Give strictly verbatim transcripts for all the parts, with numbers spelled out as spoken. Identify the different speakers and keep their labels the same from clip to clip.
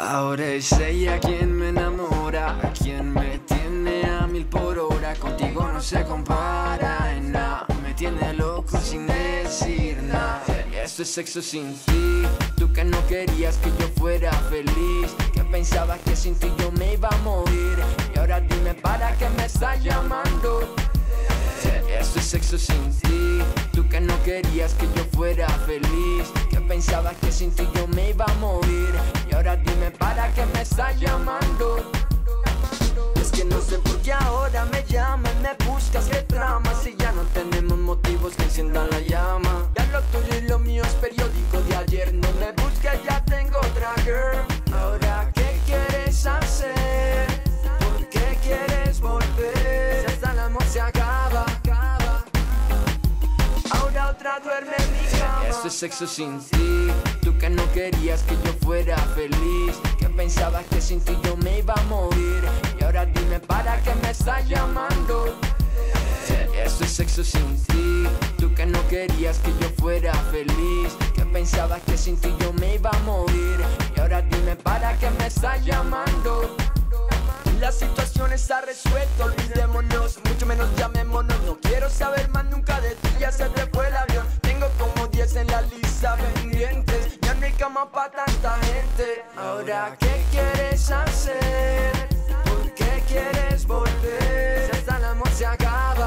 Speaker 1: Ahora es ella quien me enamora, quien me tiene a mil por hora. Contigo no se compara en nada, me tiene loco sin decir nada. Esto es sexo sin ti, tú que no querías que yo fuera feliz, que pensabas que sin ti yo me iba a morir. Y ahora dime para qué me estás llamando. Esto es sexo sin ti, tú que no querías que yo fuera feliz, que pensabas que sin ti yo me iba a morir. Y ahora dime para qué me estás llamando. Es que no sé por qué ahora me llamas, me buscas, qué trama, si ya no tenemos motivos que enciendan la llama. Ya lo tuyo y lo mío es periódico de ayer, no me busques, ya tengo otra girl. Ahora ¿qué quieres hacer? ¿Por qué quieres volver? Si hasta el amor se acaba, ahora otra duerme en mi cama. Esto es sexo sin ti, tú que no querías que yo fuera feliz, que pensabas que sin ti yo me iba a morir. Y ahora dime para qué me estás llamando. Esto es sexo sin ti, tú que no querías que yo fuera feliz, que pensabas que sin ti yo me iba a morir. Y ahora dime para qué me estás llamando. La situación está resuelta, olvidémonos, mucho menos llamémonos. No quiero saber más nunca de ti, ya se te fue el avión. Tengo como diez en la lista pendientes, ya no hay cama pa' tanta gente. Ahora ¿qué quieres hacer? ¿Por qué quieres volver? Si hasta el amor se acaba,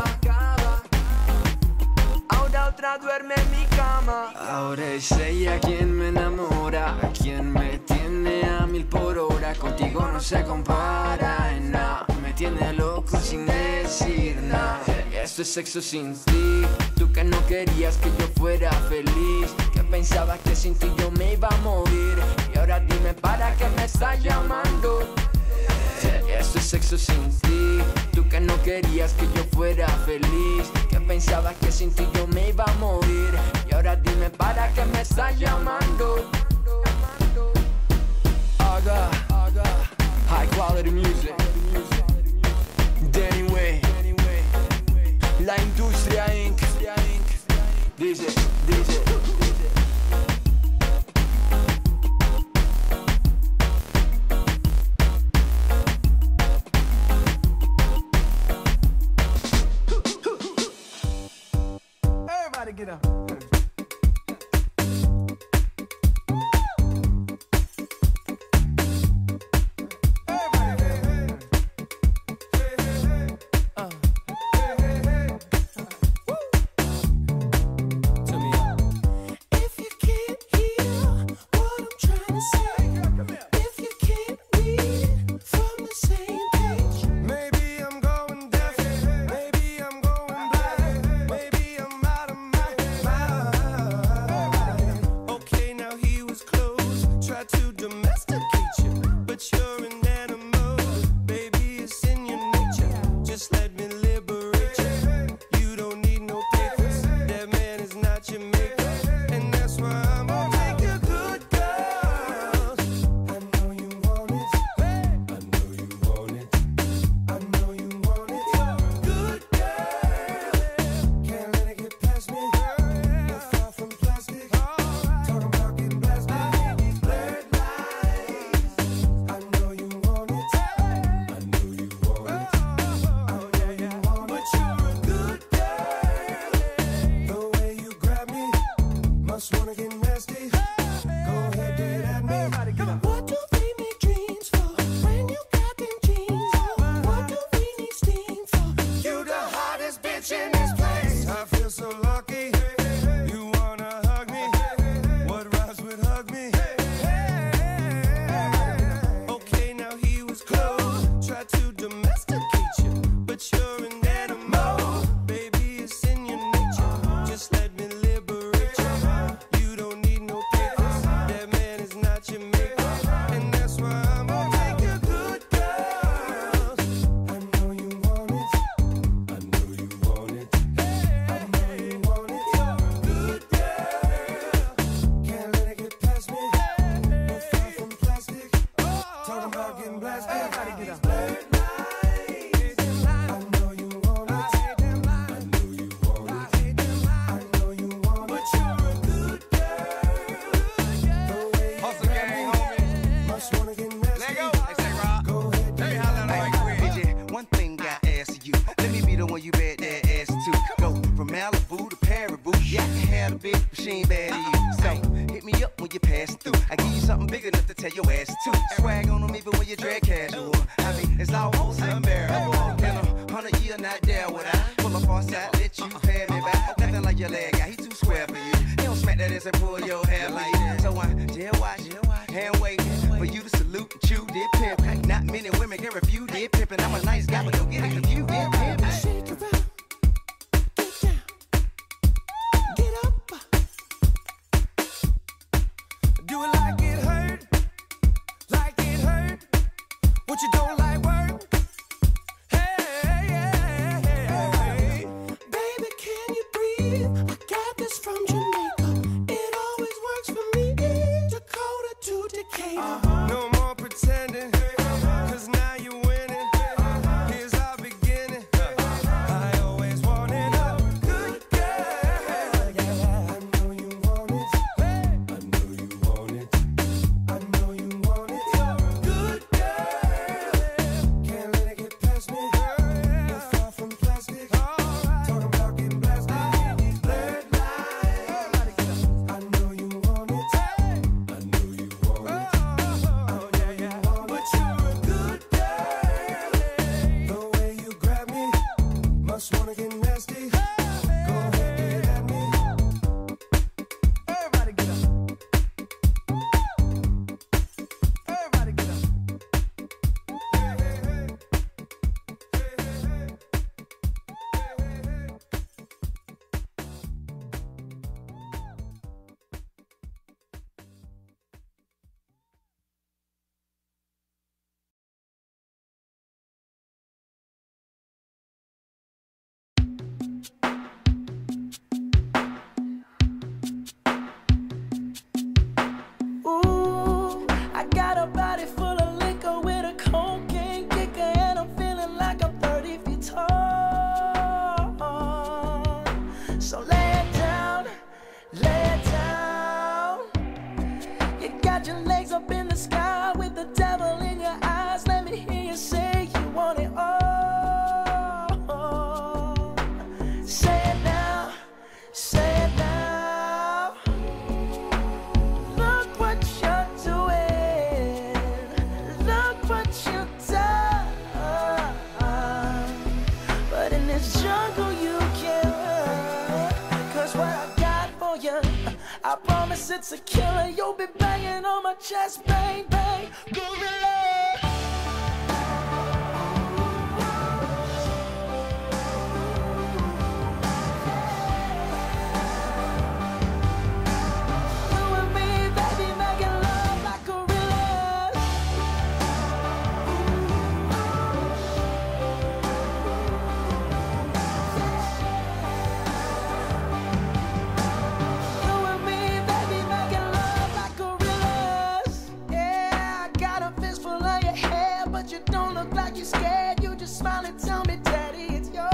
Speaker 1: ahora otra duerme en mi cama. Ahora es ella quien me enamora, quien me tiene a mil por hora. Contigo no se compara en nada, me tiene loco sin decir nada. Esto es sexo sin ti, tú que no querías que yo fuera feliz, que pensabas que sin ti yo me iba a morir. Y ahora dime para qué me estás llamando. Esto es sexo sin ti, tú que no querías que yo fuera feliz, que pensabas que sin ti yo me iba a morir. Y ahora dime para qué me estás llamando. Aga, high quality music, Danny Way, La Industria incorporated. Dice, dice.
Speaker 2: Everybody get up.
Speaker 3: Let go. Hey, say Rob. Go ahead. Let me holler at her like
Speaker 4: D J, one thing I ask you. Let me be the one you bet that ass to. Go from Malibu to Paribu. Yeah, I can have a big machine bad to you. So hit me up when you pass through. I give you something big enough to tell your ass to. Swag on them even when you drag casual. I mean, it's almost unbearable. In a hundred year, not there would I pull up on side, let you pay me back. Nothing like your leg guy, he too square for you. He don't smack that ass and pull your hair like that. So I jail watch, hand waiting for you to salute and chew did pimp. Not many women can refuse did pimpin'. I'm a nice guy, but don't get it confused did pimp.
Speaker 5: Shake it out, get down, get up. Do it like it hurt, like it hurt. What you don't like work? Hey, hey, hey, hey. Baby, can you breathe? I got this from Jamaica. It always works for me. Dakota to Decatur. Uh-huh. No more pretending, cause now you're winning. Here's our beginning. I always wanted a good girl. Yeah, I know you want it. I know you want it. I know you want it. Good girl. Can't let it get past me. You're far from plastic. Talking about getting blasted. Blurred lines. I know you want it. I know you want it. Oh yeah, yeah. But you're a good girl. The way you grab me, must wanna get nasty. Go ahead, get at me.
Speaker 2: Everybody get up. Everybody get up.
Speaker 5: Hey, hey, hey. Hey, hey, hey. Hey, hey, hey. Ooh, I got a body full of liquor with a cocaine kicker, and I'm feeling like I'm thirty feet tall. So lay it down, lay it down. You got your legs up in the sky with the devil in your eyes. Let me hear you say you want it all. Say it now, say it now. Look what you're doing. Look what you've done. But in this jungle you can't run. Cause what I got for you, I promise it's a killer. You'll be banging on my chest, bang, bang, gorilla. You and me, baby, making love like gorillas. You and me, baby, making love like gorillas. Yeah, I got a fistful of your hair, but you don't look like you're scared. You just smile and tell me, Daddy, it's yours.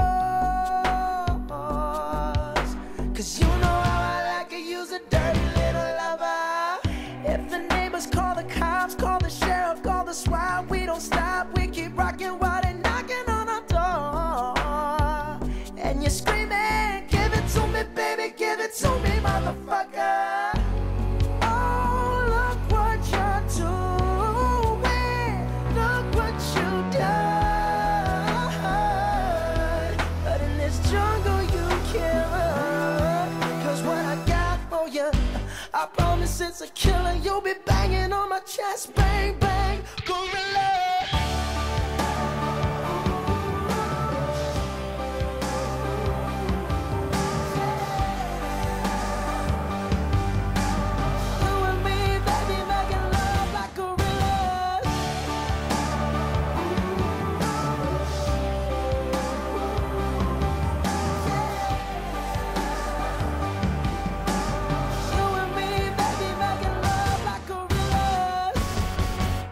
Speaker 5: Cause you know how I like to use a dirty little lover. If the neighbors call the cops, call the sheriff, call the SWAT, we don't stop. We keep rocking while they're knocking on our door. And you're screaming, give it to me, baby, give it to me, motherfucker. Oh, look what you're doing. Look what you've done. But in this jungle you can't run. Cause what I got for you, I promise it's a killer. You'll be banging on my chest, bang, bang, gorilla. You and me, baby, making love like gorillas. You and me, baby, making love like gorillas.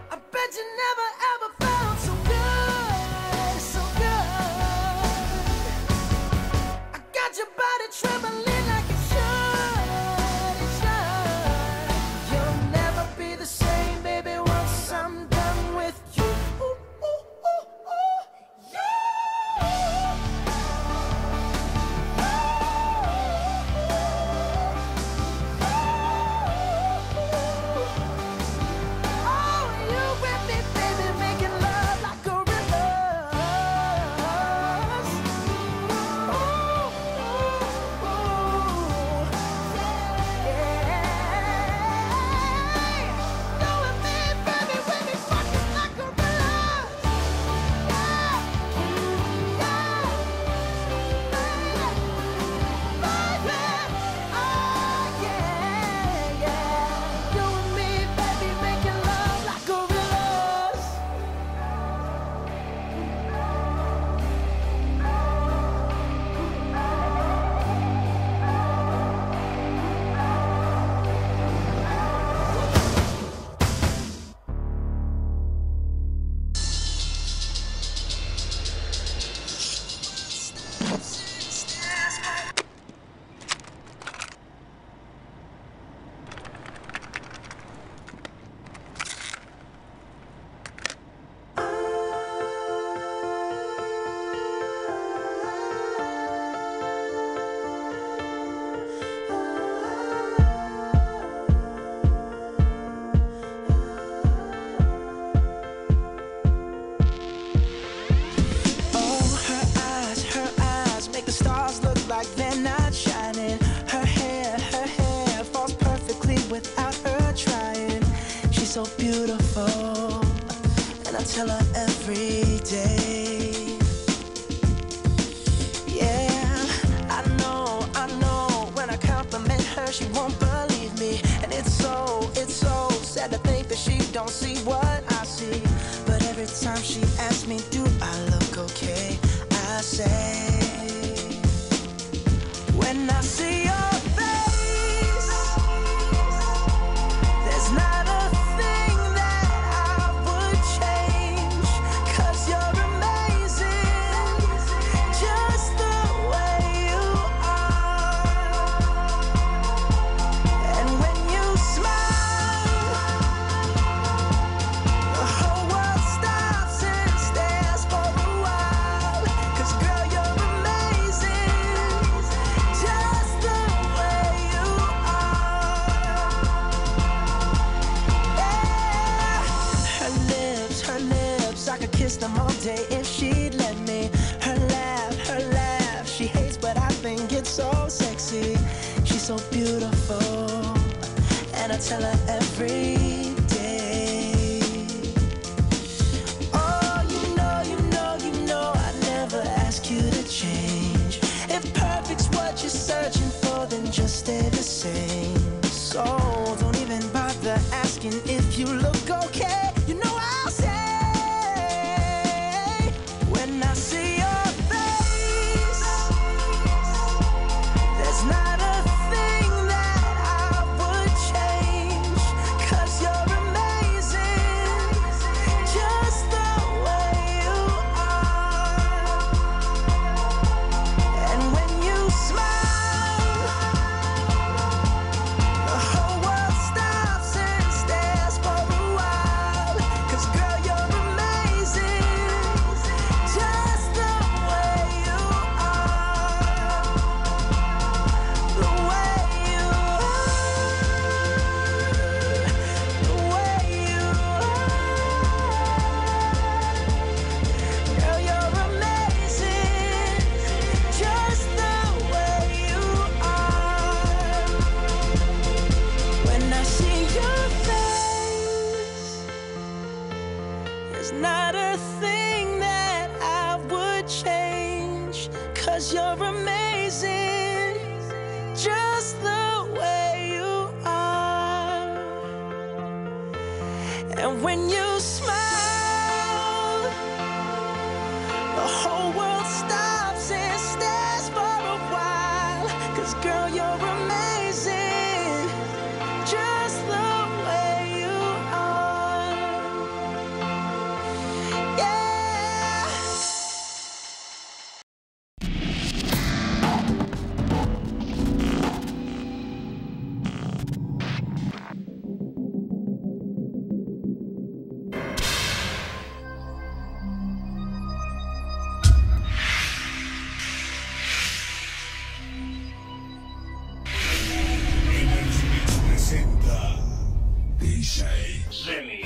Speaker 6: I tell her every day. Yeah, I know, I know, when I compliment her, she won't believe me. And it's so, it's so sad to think that she don't see what I see. But every time she asks me, do I look okay? I say, when I see your face, there's not a thing that I would change. 'Cause you're amazing, just the way you are. And when you smile, the whole world stops and stares for a while. 'Cause girl, you're amazing, just the way you are. Yeah. Her lips, her lips, I could kiss them all day if she'd let me. Her laugh, her laugh, she hates but I think it's so sexy. She's so beautiful, and I tell her every day. Oh, you know, you know, you know, I never ask you to change. If perfect's what you're searching for, then just stay the same. So don't even bother asking if you look okay. You know I'll say, when I see your face, there's not a thing that I would change. 'Cause you're amazing, just the way you are. And when you smile, the whole world stops and stares for a while. 'Cause girl, you're amazing, just the way you are. The way you are. The way you are. Girl, you're amazing, just the way you are. When I see your face, there's not a thing that I would change. 'Cause you're amazing, just the way you are. And when you smile, the whole world stops and stares for a while. 'Cause girl, you're amazing, just the way you are. Yeah.
Speaker 7: presenta D J Remix.